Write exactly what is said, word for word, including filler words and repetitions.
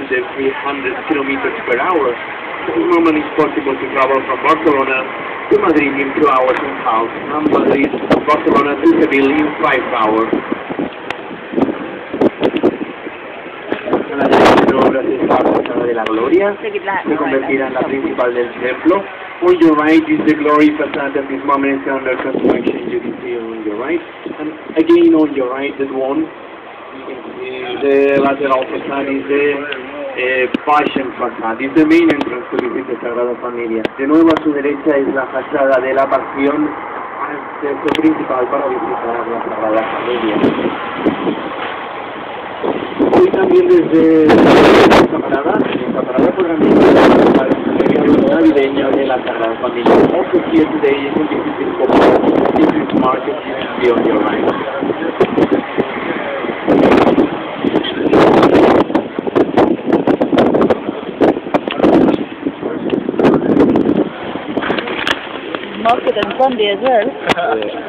than three hundred kilometers per hour. It is normally possible to travel from Barcelona to Madrid in two hours and a half, and Madrid, Barcelona to Seville in five hours. La derecha obras es la Fachada de la Gloria, se convertirá en la principal del templo. On your right is the glory facade that this moment is under construction, you can see on your right. And again on your right, that one, you can see the lateral facade is the uh, Passion facade, is the main entrance to visit the Sagrada Familia. De nuevo a su derecha es la fachada de la Pasión, acceso principal para visitar la Sagrada Familia. Hoy también desde esta parada, en esta parada podrán visitar el periodo navideño de la Sagrada Familia. Also here today you can visit this popular Christmas market you can see on your right. Market and Sunday as well.